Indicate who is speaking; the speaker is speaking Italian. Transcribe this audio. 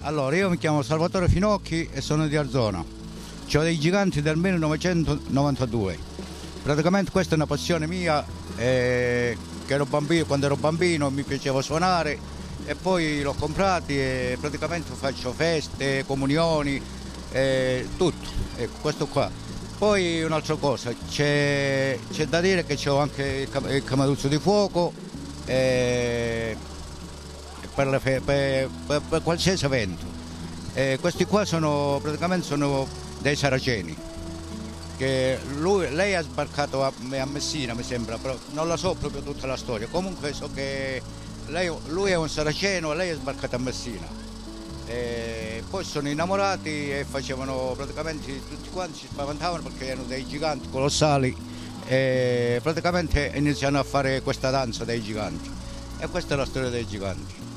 Speaker 1: Allora, io mi chiamo Salvatore Finocchi e sono di Arzona. Ho dei giganti del 1992. Praticamente questa è una passione mia, che ero bambino, quando ero bambino mi piaceva suonare e poi l'ho comprati e praticamente faccio feste, comunioni, tutto. Ecco, questo qua. Poi un'altra cosa, c'è da dire che ho anche il camaruzzo di fuoco per qualsiasi evento. Questi qua praticamente sono dei saraceni, che lei ha sbarcato a Messina mi sembra, però non la so proprio tutta la storia, comunque so che lui è un saraceno e lei è sbarcata a Messina. Poi sono innamorati e facevano praticamente tutti quanti si spaventavano perché erano dei giganti colossali e praticamente iniziano a fare questa danza dei giganti e questa è la storia dei giganti.